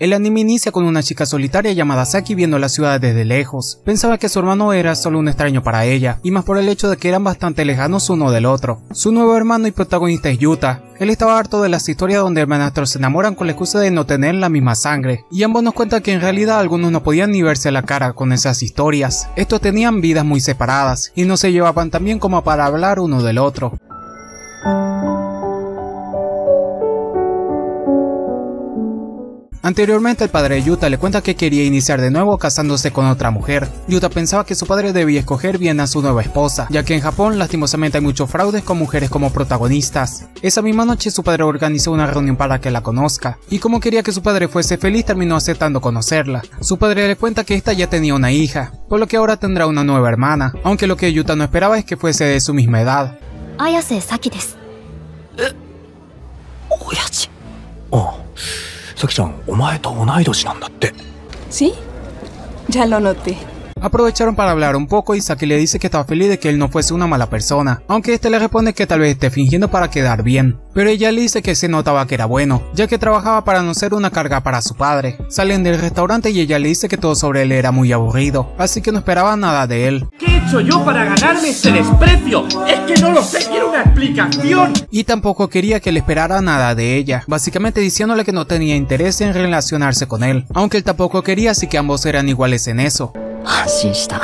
El anime inicia con una chica solitaria llamada Saki viendo la ciudad desde lejos. Pensaba que su hermano era solo un extraño para ella, y más por el hecho de que eran bastante lejanos uno del otro. Su nuevo hermano y protagonista es Yuta. Él estaba harto de las historias donde hermanastros se enamoran con la excusa de no tener la misma sangre, y ambos nos cuentan que en realidad algunos no podían ni verse a la cara con esas historias. Estos tenían vidas muy separadas, y no se llevaban tan bien como para hablar uno del otro. Anteriormente el padre de Yuta le cuenta que quería iniciar de nuevo casándose con otra mujer. Yuta pensaba que su padre debía escoger bien a su nueva esposa, ya que en Japón lastimosamente hay muchos fraudes con mujeres como protagonistas. Esa misma noche su padre organizó una reunión para que la conozca, y como quería que su padre fuese feliz terminó aceptando conocerla. Su padre le cuenta que esta ya tenía una hija, por lo que ahora tendrá una nueva hermana, aunque lo que Yuta no esperaba es que fuese de su misma edad. Ayase Saki desu. Oyachi. Oh. Saki-chan, omae to onai doshi nan datte. ¿Sí? Ya lo noté. Aprovecharon para hablar un poco y Saki le dice que estaba feliz de que él no fuese una mala persona, aunque este le responde que tal vez esté fingiendo para quedar bien. Pero ella le dice que se notaba que era bueno, ya que trabajaba para no ser una carga para su padre. Salen del restaurante y ella le dice que todo sobre él era muy aburrido, así que no esperaba nada de él. ¿Qué he hecho yo para ganarme ese desprecio? Es que no lo sé, quiero una explicación. Y tampoco quería que le esperara nada de ella, básicamente diciéndole que no tenía interés en relacionarse con él, aunque él tampoco quería, así que ambos eran iguales en eso. 安心した。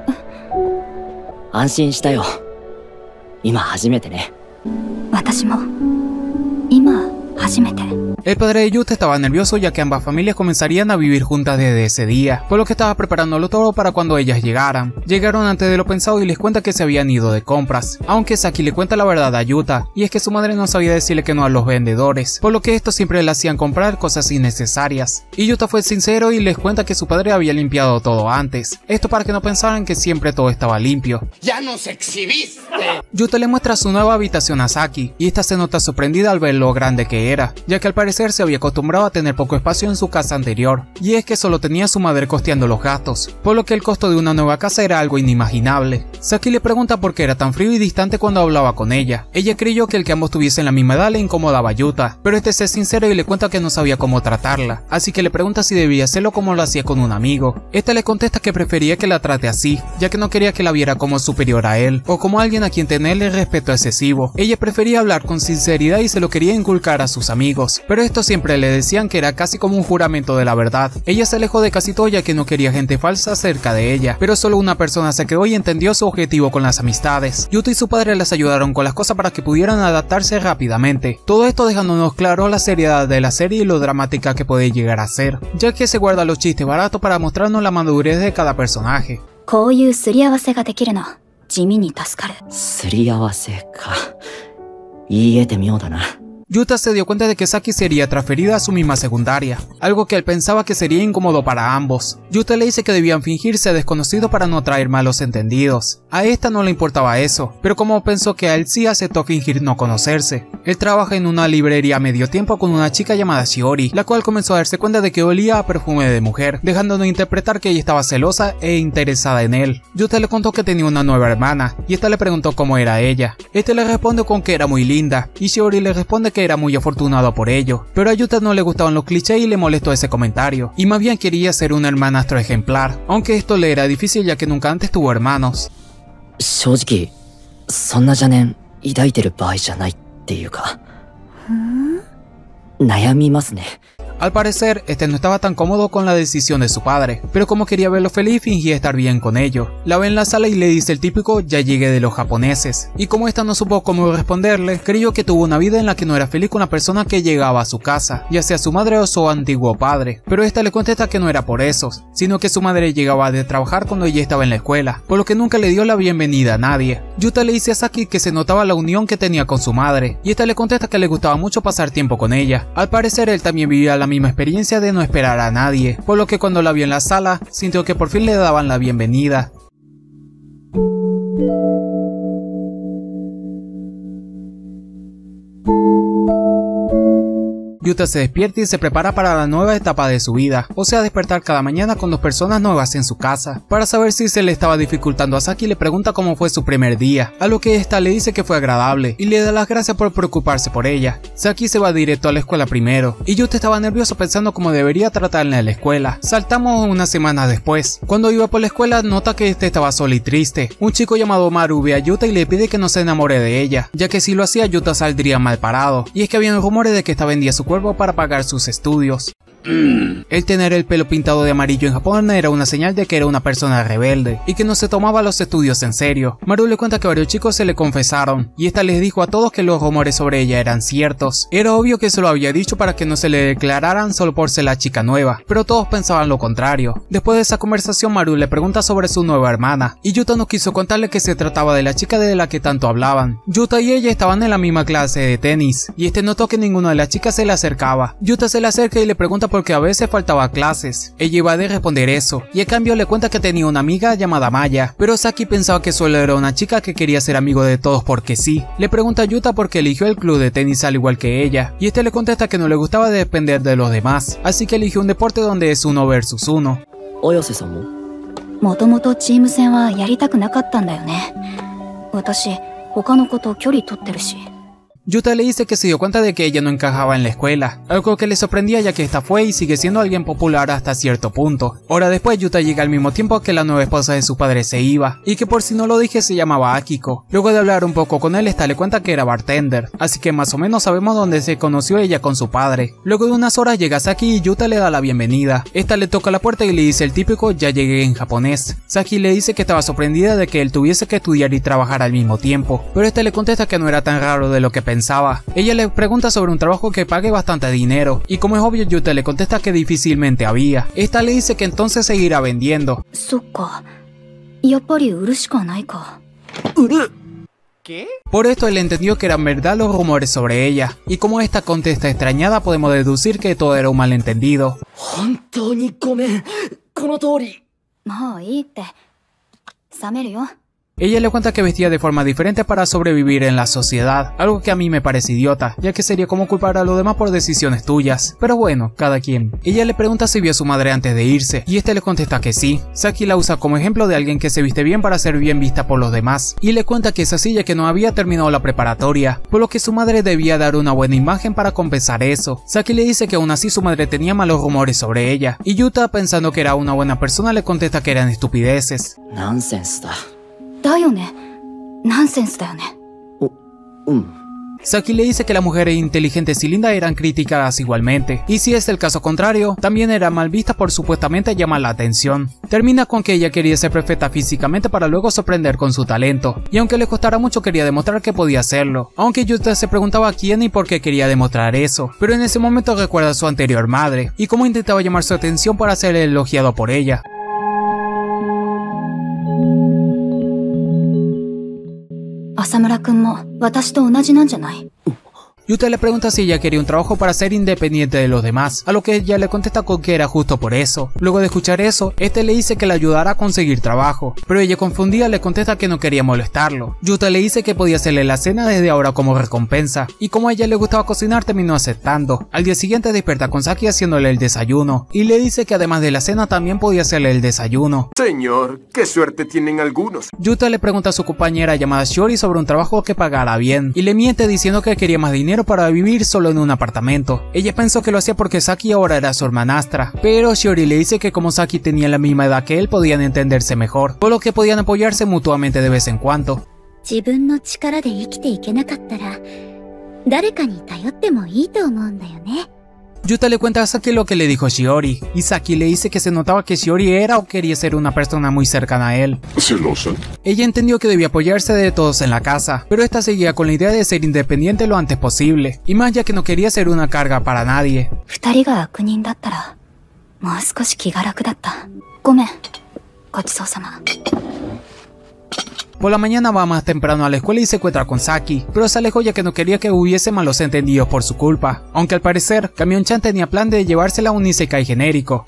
安心したよ。今初めてね。 私も今初めて。 El padre de Yuta estaba nervioso ya que ambas familias comenzarían a vivir juntas desde ese día, por lo que estaba preparándolo todo para cuando ellas llegaran. Llegaron antes de lo pensado y les cuenta que se habían ido de compras, aunque Saki le cuenta la verdad a Yuta, y es que su madre no sabía decirle que no a los vendedores, por lo que estos siempre le hacían comprar cosas innecesarias. Y Yuta fue sincero y les cuenta que su padre había limpiado todo antes, esto para que no pensaran que siempre todo estaba limpio. ¡Ya nos exhibiste! Yuta le muestra su nueva habitación a Saki, y esta se nota sorprendida al ver lo grande que era, ya que al parecer se había acostumbrado a tener poco espacio en su casa anterior, y es que solo tenía a su madre costeando los gastos, por lo que el costo de una nueva casa era algo inimaginable. Saki le pregunta por qué era tan frío y distante cuando hablaba con ella. Ella creyó que el que ambos tuviesen la misma edad le incomodaba a Yuta, pero este es sincero y le cuenta que no sabía cómo tratarla, así que le pregunta si debía hacerlo como lo hacía con un amigo. Esta le contesta que prefería que la trate así, ya que no quería que la viera como superior a él, o como alguien a quien tenerle respeto excesivo. Ella prefería hablar con sinceridad y se lo quería inculcar a sus amigos, pero estos siempre le decían que era casi como un juramento de la verdad. Ella se alejó de casi todo ya que no quería gente falsa cerca de ella, pero solo una persona se quedó y entendió su objetivo con las amistades. Yuta y su padre les ayudaron con las cosas para que pudieran adaptarse rápidamente. Todo esto dejándonos claro la seriedad de la serie y lo dramática que puede llegar a ser, ya que se guarda los chistes baratos para mostrarnos la madurez de cada personaje. こういうすり合わせができるの地味に助かる。 すり合わせか。言い得て妙だな。 Yuta se dio cuenta de que Saki sería transferida a su misma secundaria, algo que él pensaba que sería incómodo para ambos. Yuta le dice que debían fingirse desconocidos para no traer malos entendidos. A esta no le importaba eso, pero como pensó que a él sí, aceptó fingir no conocerse. Él trabaja en una librería a medio tiempo con una chica llamada Shiori, la cual comenzó a darse cuenta de que olía a perfume de mujer, dejándonos interpretar que ella estaba celosa e interesada en él. Yuta le contó que tenía una nueva hermana, y esta le preguntó cómo era ella. Este le responde con que era muy linda, y Shiori le responde que era muy afortunado por ello, pero a Yuta no le gustaban los clichés y le molestó ese comentario, y más bien quería ser un hermanastro ejemplar, aunque esto le era difícil ya que nunca antes tuvo hermanos. 正直、そんな邪念抱いてる場合じゃないっていうか。悩みますね。 Al parecer, este no estaba tan cómodo con la decisión de su padre, pero como quería verlo feliz, fingía estar bien con ello. La ve en la sala y le dice el típico "ya llegué" de los japoneses, y como esta no supo cómo responderle, creyó que tuvo una vida en la que no era feliz con la persona que llegaba a su casa, ya sea su madre o su antiguo padre, pero esta le contesta que no era por eso, sino que su madre llegaba de trabajar cuando ella estaba en la escuela, por lo que nunca le dio la bienvenida a nadie. Yuta le dice a Saki que se notaba la unión que tenía con su madre, y esta le contesta que le gustaba mucho pasar tiempo con ella. Al parecer él también vivía la misma experiencia de no esperar a nadie, por lo que cuando la vio en la sala, sintió que por fin le daban la bienvenida. Yuta se despierta y se prepara para la nueva etapa de su vida, o sea despertar cada mañana con 2 personas nuevas en su casa. Para saber si se le estaba dificultando a Saki le pregunta cómo fue su primer día, a lo que esta le dice que fue agradable y le da las gracias por preocuparse por ella. Saki se va directo a la escuela primero y Yuta estaba nervioso pensando cómo debería tratarla en la escuela. Saltamos unas semanas después. Cuando iba por la escuela nota que este estaba solo y triste. Un chico llamado Maru ve a Yuta y le pide que no se enamore de ella, ya que si lo hacía Yuta saldría mal parado, y es que habían rumores de que esta vendía su cuerpo para pagar sus estudios. El tener el pelo pintado de amarillo en Japón era una señal de que era una persona rebelde y que no se tomaba los estudios en serio. Maru le cuenta que varios chicos se le confesaron y esta les dijo a todos que los rumores sobre ella eran ciertos. Era obvio que se lo había dicho para que no se le declararan solo por ser la chica nueva, pero todos pensaban lo contrario. Después de esa conversación Maru le pregunta sobre su nueva hermana y Yuta no quiso contarle que se trataba de la chica de la que tanto hablaban. Yuta y ella estaban en la misma clase de tenis y este notó que ninguna de las chicas se le acercaba. Yuta se le acerca y le pregunta porque a veces faltaba clases. Ella iba a responder eso y a cambio le cuenta que tenía una amiga llamada Maya, pero Saki pensaba que solo era una chica que quería ser amigo de todos porque sí. Le pregunta a Yuta por qué eligió el club de tenis al igual que ella y este le contesta que no le gustaba depender de los demás, así que eligió un deporte donde es 1 versus 1. 綾瀬さんももともとチーム戦はやりたくなかったんだよね。私、他の子と距離取ってるし。 Yuta le dice que se dio cuenta de que ella no encajaba en la escuela, algo que le sorprendía ya que esta fue y sigue siendo alguien popular hasta cierto punto. Hora después Yuta llega al mismo tiempo que la nueva esposa de su padre se iba, y que por si no lo dije se llamaba Akiko. Luego de hablar un poco con él esta le cuenta que era bartender, así que más o menos sabemos dónde se conoció ella con su padre. Luego de unas horas llega Saki y Yuta le da la bienvenida. Esta le toca la puerta y le dice el típico "ya llegué" en japonés. Saki le dice que estaba sorprendida de que él tuviese que estudiar y trabajar al mismo tiempo, pero este le contesta que no era tan raro de lo que pensaba. Ella le pregunta sobre un trabajo que pague bastante dinero, y como es obvio Yuta le contesta que difícilmente había. Esta le dice que entonces seguirá vendiendo. そっか。やっぱり売るしかないか。 ¿Qué? Por esto él entendió que eran verdad los rumores sobre ella, y como esta contesta extrañada podemos deducir que todo era un malentendido. 本当にごめんこの通りもういいって。冷めるよ。 Ella le cuenta que vestía de forma diferente para sobrevivir en la sociedad, algo que a mí me parece idiota, ya que sería como culpar a los demás por decisiones tuyas, pero bueno, cada quien. Ella le pregunta si vio a su madre antes de irse, y este le contesta que sí. Saki la usa como ejemplo de alguien que se viste bien para ser bien vista por los demás, y le cuenta que es así ya que no había terminado la preparatoria, por lo que su madre debía dar una buena imagen para compensar eso. Saki le dice que aún así su madre tenía malos rumores sobre ella, y Yuta, pensando que era una buena persona, le contesta que eran estupideces. ナンセンスだだよね。ナンセンスだよね。 Saki le dice que las mujeres inteligentes y lindas eran criticadas igualmente, y si es el caso contrario, también eran mal vistas por supuestamente llamar la atención. Termina con que ella quería ser perfecta físicamente para luego sorprender con su talento, y aunque le costara mucho quería demostrar que podía hacerlo, aunque Yuta se preguntaba quién y por qué quería demostrar eso, pero en ese momento recuerda a su anterior madre, y cómo intentaba llamar su atención para ser elogiado por ella. Asamura君も私と同じなんじゃない？ Yuta le pregunta si ella quería un trabajo para ser independiente de los demás, a lo que ella le contesta con que era justo por eso. Luego de escuchar eso, este le dice que le ayudará a conseguir trabajo, pero ella confundida le contesta que no quería molestarlo. Yuta le dice que podía hacerle la cena desde ahora como recompensa, y como a ella le gustaba cocinar terminó aceptando. Al día siguiente despierta con Saki haciéndole el desayuno, y le dice que además de la cena también podía hacerle el desayuno. Señor, qué suerte tienen algunos. Yuta le pregunta a su compañera llamada Shiori sobre un trabajo que pagara bien, y le miente diciendo que quería más dinero para vivir solo en un apartamento. Ella pensó que lo hacía porque Saki ahora era su hermanastra, pero Shiori le dice que como Saki tenía la misma edad que él podían entenderse mejor, por lo que podían apoyarse mutuamente de vez en cuando. 自分の力で生きていけなかったら、誰かに頼ってもいいと思うんだよね。 Yuta le cuenta a Saki lo que le dijo Shiori, y Saki le dice que se notaba que Shiori era o quería ser una persona muy cercana a él. ¿Celosa? Ella entendió que debía apoyarse de todos en la casa, pero esta seguía con la idea de ser independiente lo antes posible, y más ya que no quería ser una carga para nadie. 二人が悪人だったら、もう少し気が楽だった。ごめん。ごちそうさま。 Por la mañana va más temprano a la escuela y se encuentra con Saki, pero se alejó ya que no quería que hubiese malos entendidos por su culpa, aunque al parecer, Kamion-chan tenía plan de llevársela a un isekai genérico.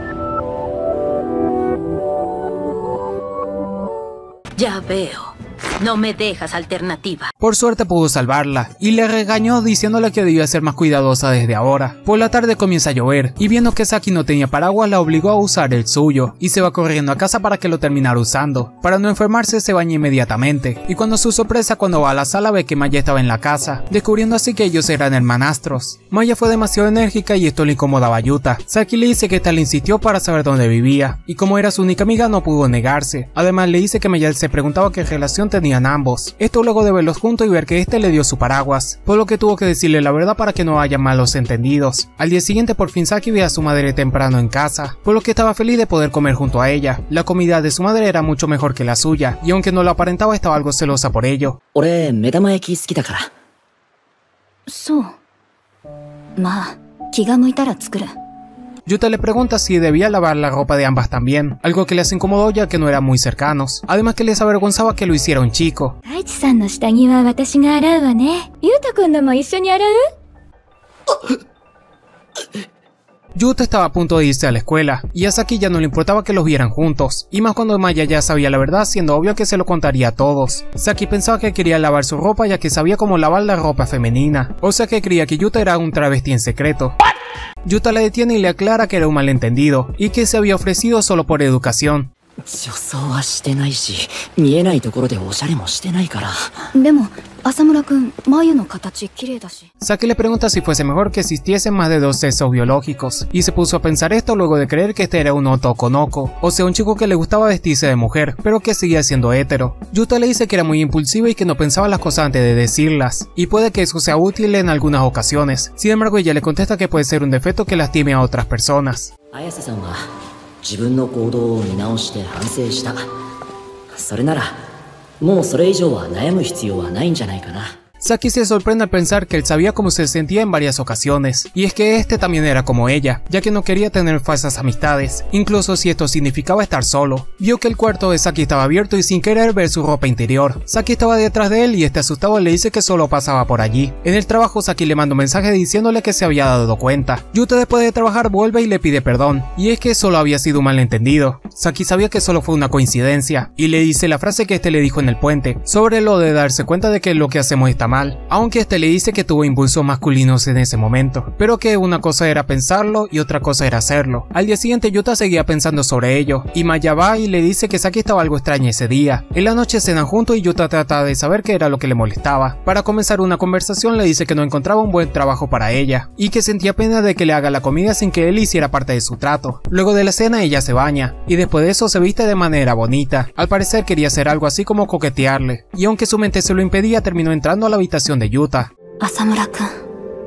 Ya veo. No me dejas alternativa. Por suerte pudo salvarla, y le regañó diciéndole que debía ser más cuidadosa desde ahora. Por la tarde comienza a llover, y viendo que Saki no tenía paraguas la obligó a usar el suyo, y se va corriendo a casa para que lo terminara usando. Para no enfermarse se baña inmediatamente, y cuando su sorpresa cuando va a la sala ve que Maya estaba en la casa, descubriendo así que ellos eran hermanastros. Maya fue demasiado enérgica y esto le incomodaba a Yuta. Saki le dice que esta le insistió para saber dónde vivía, y como era su única amiga no pudo negarse. Además le dice que Maya se preguntaba qué relación tenían ambos. Esto luego de verlos juntos y ver que este le dio su paraguas, por lo que tuvo que decirle la verdad para que no haya malos entendidos. Al día siguiente por fin Saki ve a su madre temprano en casa, por lo que estaba feliz de poder comer junto a ella. La comida de su madre era mucho mejor que la suya, y aunque no lo aparentaba estaba algo celosa por ello. 俺、目玉焼き好きだから。 そう。まあ、気が向いたら作る。 Yuta le pregunta si debía lavar la ropa de ambas también, algo que les incomodó ya que no eran muy cercanos, además que les avergonzaba que lo hiciera un chico. 大地さんの下着は私が洗うわね。ゆうたくんのも一緒に洗う？ Yuta estaba a punto de irse a la escuela, y a Saki ya no le importaba que los vieran juntos, y más cuando Maya ya sabía la verdad, siendo obvio que se lo contaría a todos. Saki pensaba que quería lavar su ropa ya que sabía cómo lavar la ropa femenina, o sea que creía que Yuta era un travesti en secreto. Yuta la detiene y le aclara que era un malentendido, y que se había ofrecido solo por educación. 女装はしてないし、見えないところでおしゃれもしてないから。 でも、浅村くん、眉の形綺麗だし。 Saki le pregunta si fuese mejor que existiesen más de dos sexos biológicos, y se puso a pensar esto luego de creer que este era un otokonoko, o sea un chico que le gustaba vestirse de mujer, pero que seguía siendo hetero. Yuta le dice que era muy impulsiva y que no pensaba las cosas antes de decirlas, y puede que eso sea útil en algunas ocasiones. Sin embargo ella le contesta que puede ser un defecto que lastime a otras personas. 綾瀬さんは自分の行動を見直して反省した。それならもうそれ以上は悩む必要はないんじゃないかな。 Saki se sorprende al pensar que él sabía cómo se sentía en varias ocasiones, y es que este también era como ella, ya que no quería tener falsas amistades, incluso si esto significaba estar solo. Vio que el cuarto de Saki estaba abierto y sin querer ver su ropa interior. Saki estaba detrás de él y este asustado le dice que solo pasaba por allí. En el trabajo Saki le manda un mensaje diciéndole que se había dado cuenta. Yuta después de trabajar vuelve y le pide perdón, y es que solo había sido un malentendido. Saki sabía que solo fue una coincidencia, y le dice la frase que este le dijo en el puente, sobre lo de darse cuenta de que lo que hacemos está mal, aunque este le dice que tuvo impulsos masculinos en ese momento, pero que una cosa era pensarlo y otra cosa era hacerlo. Al día siguiente Yuta seguía pensando sobre ello, y Maya va y le dice que Saki estaba algo extraña ese día. En la noche cenan juntos y Yuta trata de saber qué era lo que le molestaba. Para comenzar una conversación le dice que no encontraba un buen trabajo para ella, y que sentía pena de que le haga la comida sin que él hiciera parte de su trato. Luego de la cena ella se baña, y después de eso se viste de manera bonita. Al parecer quería hacer algo así como coquetearle, y aunque su mente se lo impedía terminó entrando a la habitación de Yuta. 浅村くん。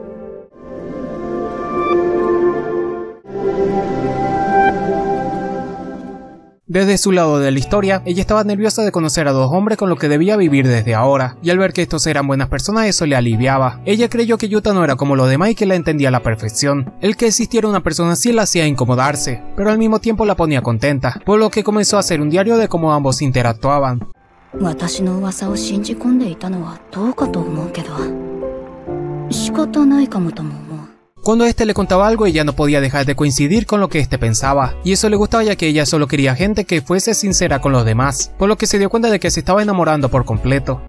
Desde su lado de la historia, ella estaba nerviosa de conocer a dos hombres con los que debía vivir desde ahora, y al ver que estos eran buenas personas eso le aliviaba. Ella creyó que Yuta no era como los demás y que la entendía a la perfección. El que existiera una persona así la hacía incomodarse, pero al mismo tiempo la ponía contenta, por lo que comenzó a hacer un diario de cómo ambos interactuaban. 私の噂を信じ込んでいたのはどうかと思うけど、仕方ないかもとも思う。 Cuando este le contaba algo ella no podía dejar de coincidir con lo que este pensaba, y eso le gustaba ya que ella solo quería gente que fuese sincera con los demás, por lo que se dio cuenta de que se estaba enamorando por completo.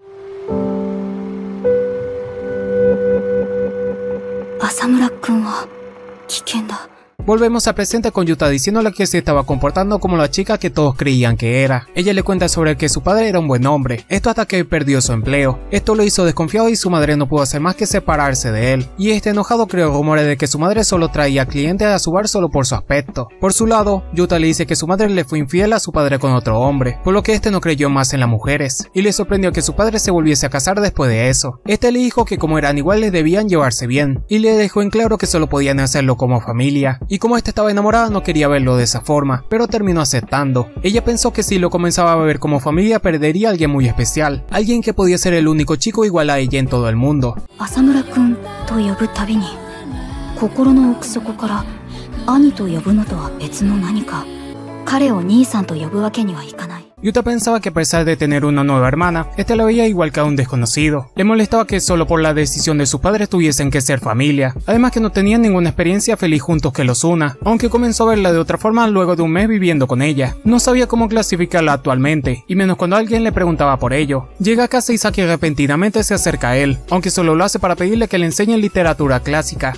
浅村くんは危険だ。 Volvemos al presente con Yuta diciéndole que se estaba comportando como la chica que todos creían que era. Ella le cuenta sobre que su padre era un buen hombre, esto hasta que perdió su empleo. Esto lo hizo desconfiado y su madre no pudo hacer más que separarse de él. Y este enojado creó rumores de que su madre solo traía clientes a su bar solo por su aspecto. Por su lado, Yuta le dice que su madre le fue infiel a su padre con otro hombre, por lo que este no creyó más en las mujeres, y le sorprendió que su padre se volviese a casar después de eso. Este le dijo que como eran iguales debían llevarse bien, y le dejó en claro que solo podían hacerlo como familia. Y como esta estaba enamorada no quería verlo de esa forma, pero terminó aceptando. Ella pensó que si lo comenzaba a ver como familia perdería a alguien muy especial, alguien que podía ser el único chico igual a ella en todo el mundo. 浅村くんと呼ぶたびに、心の奥底から兄と呼ぶのとは別の何か、彼を兄さんと呼ぶわけにはいかない。 Yuta pensaba que a pesar de tener una nueva hermana, esta la veía igual que a un desconocido. Le molestaba que solo por la decisión de sus padres tuviesen que ser familia, además que no tenían ninguna experiencia feliz juntos que los una, aunque comenzó a verla de otra forma luego de un mes viviendo con ella. No sabía cómo clasificarla actualmente, y menos cuando alguien le preguntaba por ello. Llega a casa y Saki repentinamente se acerca a él, aunque solo lo hace para pedirle que le enseñe literatura clásica.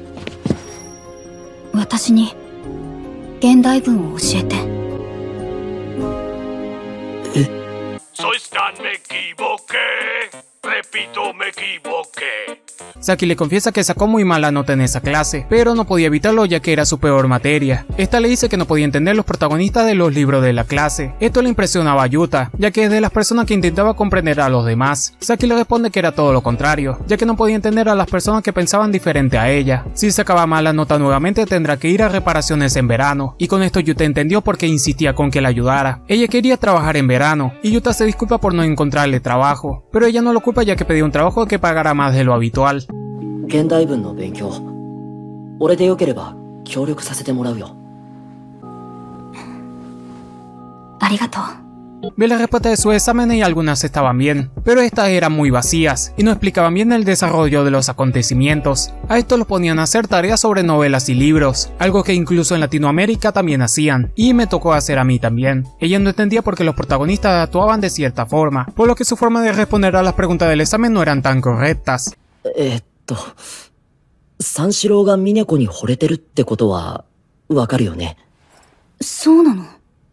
私に現代文を教えて。 Me equivoqué. Repito, me equivoqué. Saki le confiesa que sacó muy mala nota en esa clase, pero no podía evitarlo ya que era su peor materia. Esta le dice que no podía entender los protagonistas de los libros de la clase. Esto le impresionaba a Yuta, ya que es de las personas que intentaba comprender a los demás. Saki le responde que era todo lo contrario, ya que no podía entender a las personas que pensaban diferente a ella. Si sacaba mala nota nuevamente tendrá que ir a reparaciones en verano, y con esto Yuta entendió por qué insistía con que la ayudara. Ella quería trabajar en verano, y Yuta se disculpa por no encontrarle trabajo, pero ella no lo culpa ya que pedía un trabajo que pagara más de lo habitual. 現代文の勉強、俺でよければ協力させてもらうよ。 ありがとう。 Ve la respuesta de sus exámenes y algunas estaban bien, pero estas eran muy vacías y no explicaban bien el desarrollo de los acontecimientos. A esto los ponían a hacer tareas sobre novelas y libros, algo que incluso en Latinoamérica también hacían, y me tocó hacer a mí también. Ella no entendía por qué los protagonistas actuaban de cierta forma, por lo que su forma de responder a las preguntas del examen no eran tan correctas. 三四郎がミネコに惚れてるってことはわかるよね。 そうなの。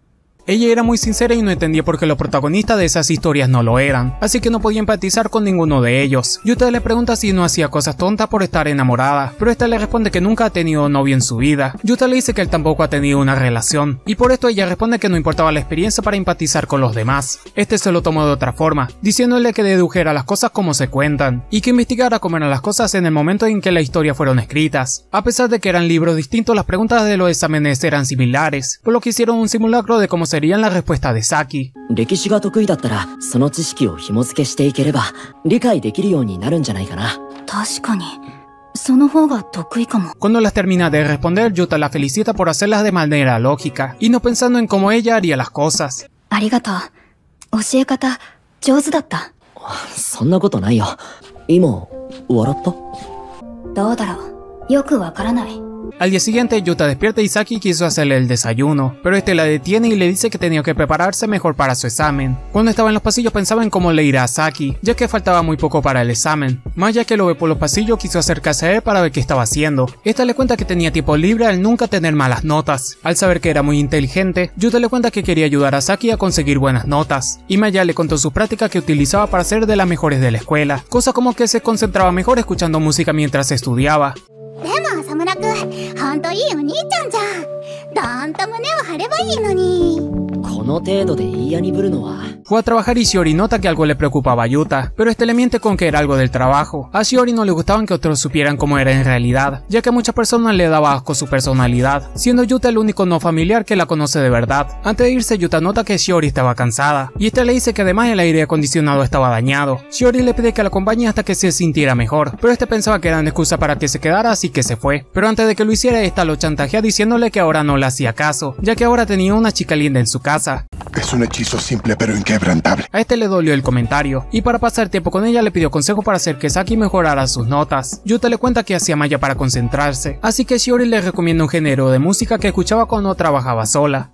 Ella era muy sincera y no entendía por qué los protagonistas de esas historias no lo eran, así que no podía empatizar con ninguno de ellos. Yuta le pregunta si no hacía cosas tontas por estar enamorada, pero esta le responde que nunca ha tenido novio en su vida. Yuta le dice que él tampoco ha tenido una relación, y por esto ella responde que no importaba la experiencia para empatizar con los demás. Este se lo tomó de otra forma, diciéndole que dedujera las cosas como se cuentan, y que investigara cómo eran las cosas en el momento en que la historia fueron escritas. A pesar de que eran libros distintos, las preguntas de los exámenes eran similares, por lo que hicieron un simulacro de cómo serían las respuestas de Saki. 歴史が得意だったらその知識を紐付けしていければ理解できるようになるんじゃないかな。 確かに。その方が得意かも。 Cuando las termina de responder, Yuta la felicita por hacerlas de manera lógica, y no pensando en cómo ella haría las cosas. ありがとう。教え方、上手だった。 そんなことないよ。今、笑った？ どうだろう。よくわからない。 Al día siguiente, Yuta despierta y Saki quiso hacerle el desayuno, pero este la detiene y le dice que tenía que prepararse mejor para su examen. Cuando estaba en los pasillos pensaba en cómo le irá a Saki, ya que faltaba muy poco para el examen. Más ya que lo ve por los pasillos, quiso acercarse a él para ver qué estaba haciendo. Esta le cuenta que tenía tiempo libre al nunca tener malas notas. Al saber que era muy inteligente, Yuta le cuenta que quería ayudar a Saki a conseguir buenas notas. Y Maya le contó sus prácticas que utilizaba para ser de las mejores de la escuela, cosa como que se concentraba mejor escuchando música mientras estudiaba. でも浅村くん、ほんといいお兄ちゃんじゃん。どんと胸を張ればいいのに。 この程度で嫌にぶるのは。 Fue a trabajar y Shiori nota que algo le preocupaba a Yuta, pero este le miente con que era algo del trabajo. A Shiori no le gustaban que otros supieran cómo era en realidad, ya que a muchas personas le daba asco su personalidad, siendo Yuta el único no familiar que la conoce de verdad. Antes de irse, Yuta nota que Shiori estaba cansada, y este le dice que además el aire acondicionado estaba dañado. Shiori le pide que la acompañe hasta que se sintiera mejor, pero este pensaba que era una excusa para que se quedara, así que se fue. Pero antes de que lo hiciera, esta lo chantajea diciéndole que ahora no le hacía caso, ya que ahora tenía una chica linda en su casa. Es un hechizo simple pero inquebrantable. A este le dolió el comentario, y para pasar tiempo con ella le pidió consejo para hacer que Saki mejorara sus notas. Yuta le cuenta que hacía Maya para concentrarse, así que Shiori le recomienda un género de música que escuchaba cuando trabajaba sola.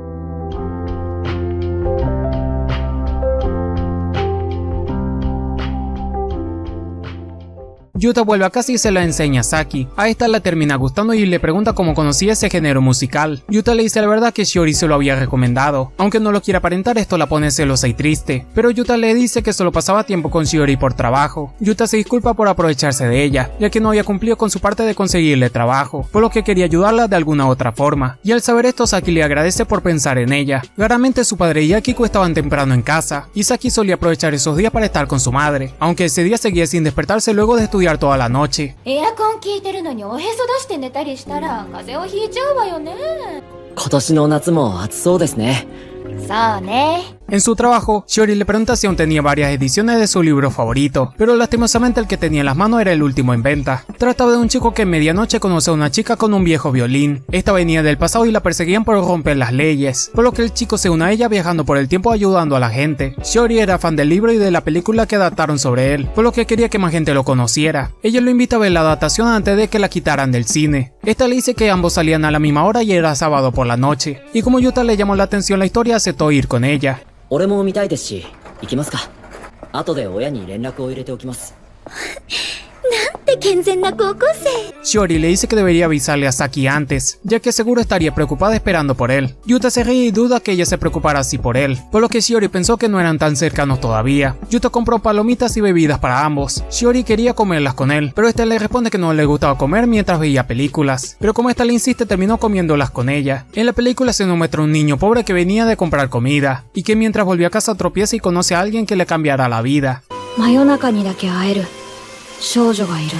Yuta vuelve a casa y se la enseña a Saki. A esta la termina gustando y le pregunta cómo conocía ese género musical. Yuta le dice la verdad que Shiori se lo había recomendado. Aunque no lo quiera aparentar, esto la pone celosa y triste. Pero Yuta le dice que solo pasaba tiempo con Shiori por trabajo. Yuta se disculpa por aprovecharse de ella, ya que no había cumplido con su parte de conseguirle trabajo, por lo que quería ayudarla de alguna otra forma. Y al saber esto, Saki le agradece por pensar en ella. Claramente su padre y Akiko estaban temprano en casa, y Saki solía aprovechar esos días para estar con su madre, aunque ese día seguía sin despertarse luego de estudiar toda la noche. エアコン効いてるのにおへそ出して寝たりしたら風邪をひいちゃうわよね。 今年の夏も暑そうですね。 そうね。 En su trabajo, Shiori le pregunta si aún tenía varias ediciones de su libro favorito, pero lastimosamente el que tenía en las manos era el último en venta. Trataba de un chico que en medianoche conoce a una chica con un viejo violín. Esta venía del pasado y la perseguían por romper las leyes, por lo que el chico se une a ella viajando por el tiempo ayudando a la gente. Shiori era fan del libro y de la película que adaptaron sobre él, por lo que quería que más gente lo conociera. Ella lo invita a ver la adaptación antes de que la quitaran del cine. Esta le dice que ambos salían a la misma hora y era sábado por la noche, y como Yuta le llamó la atención la historia, aceptó ir con ella. 俺も見たいですし、行きますか。後で親に連絡を入れておきます。 なんて健全な高校生。 Shiori le dice que debería avisarle a Saki antes, ya que seguro estaría preocupada esperando por él. Yuta se ríe y duda que ella se preocupara así por él, por lo que Shiori pensó que no eran tan cercanos todavía. Yuta compró palomitas y bebidas para ambos. Shiori quería comerlas con él, pero este le responde que no le gustaba comer mientras veía películas, pero como esta le insiste terminó comiéndolas con ella. En la película se nos muestra un niño pobre que venía de comprar comida, y que mientras volvió a casa tropieza y conoce a alguien que le cambiará la vida. 真夜中にだけ会える少女がいる。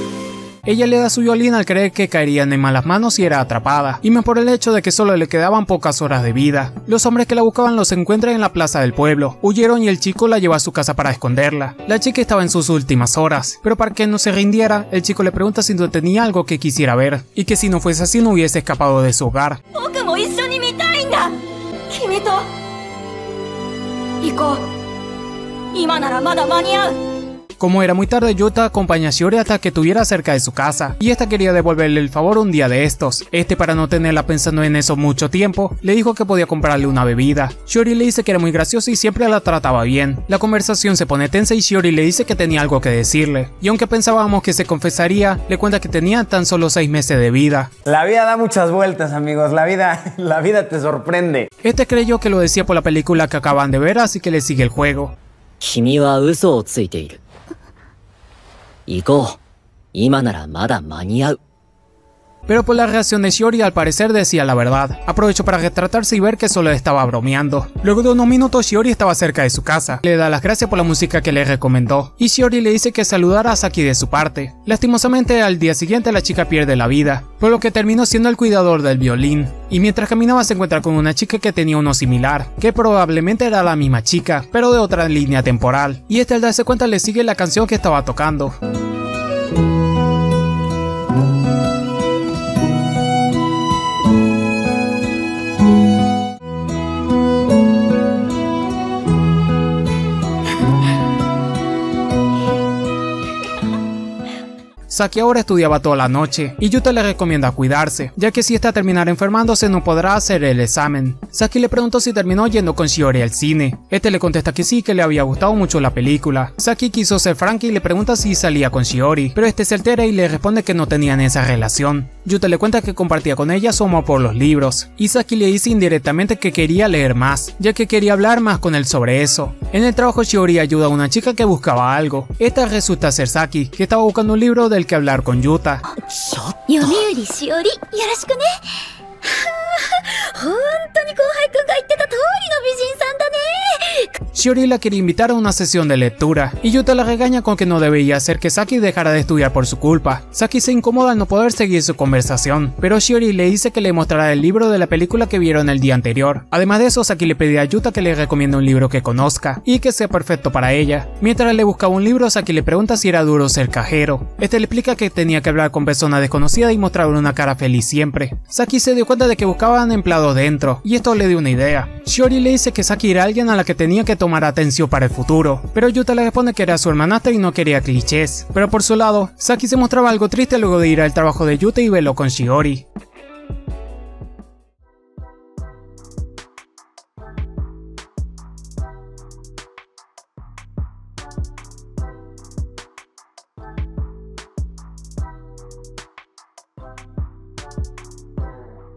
Ella le da su violín al creer que caerían en malas manos y era atrapada, y más por el hecho de que solo le quedaban pocas horas de vida. Los hombres que la buscaban los encuentran en la plaza del pueblo, huyeron y el chico la llevó a su casa para esconderla. La chica estaba en sus últimas horas, pero para que no se rindiera, el chico le pregunta si no tenía algo que quisiera ver, y que si no fuese así no hubiese escapado de su hogar. 僕も一緒に見たいんだ。君と行こう。今ならまだ間に合う。 Como era muy tarde, Yuta acompaña a Shiori hasta que estuviera cerca de su casa, y esta quería devolverle el favor un día de estos. Para no tenerla pensando en eso mucho tiempo, le dijo que podía comprarle una bebida. Shiori le dice que era muy graciosa y siempre la trataba bien. La conversación se pone tensa y Shiori le dice que tenía algo que decirle, y aunque pensábamos que se confesaría, le cuenta que tenía tan solo 6 meses de vida. La vida da muchas vueltas, amigos, la vida te sorprende. Creyó que lo decía por la película que acaban de ver, así que le sigue el juego. 君は嘘をついている。行こう。今ならまだ間に合う。 Pero por la reacción de Shiori al parecer decía la verdad. Aprovechó para retratarse y ver que solo estaba bromeando. Luego de unos minutos Shiori estaba cerca de su casa. Le da las gracias por la música que le recomendó, y Shiori le dice que saludara a Saki de su parte. Lastimosamente al día siguiente la chica pierde la vida, por lo que terminó siendo el cuidador del violín. Y mientras caminaba se encuentra con una chica que tenía uno similar, que probablemente era la misma chica, pero de otra línea temporal. Y al darse cuenta le sigue la canción que estaba tocando. Saki ahora estudiaba toda la noche, y Yuta le recomienda cuidarse, ya que si esta terminara enfermándose no podrá hacer el examen. Saki le preguntó si terminó yendo con Shiori al cine. Le contesta que sí, que le había gustado mucho la película. Saki quiso ser franca y le pregunta si salía con Shiori, pero se altera y le responde que no tenían esa relación. Yuta le cuenta que compartía con ella su amor por los libros, y Saki le dice indirectamente que quería leer más, ya que quería hablar más con él sobre eso. En el trabajo Shiori ayuda a una chica que buscaba algo. Esta resulta ser Saki, que estaba buscando un libro del que hablar con Yuta. 読売しおりよろしくね。本当に後輩くんが言ってた通りの美人さんだね。 Shiori la quería invitar a una sesión de lectura, y Yuta la regaña con que no debía hacer que Saki dejara de estudiar por su culpa. Saki se incomoda al no poder seguir su conversación, pero Shiori le dice que le mostrará el libro de la película que vieron el día anterior. Además de eso, Saki le pide a Yuta que le recomiende un libro que conozca, y que sea perfecto para ella. Mientras le buscaba un libro, Saki le pregunta si era duro ser cajero. Le explica que tenía que hablar con personas desconocidas y mostrar una cara feliz siempre. Saki se dio cuenta de que buscaban empleados dentro, y esto le dio una idea. Shiori le dice que Saki era alguien a la que tenía que tomar atención para el futuro, pero Yuta le responde que era su hermanastra y no quería clichés. Pero por su lado, Saki se mostraba algo triste luego de ir al trabajo de Yuta y verlo con Shiori.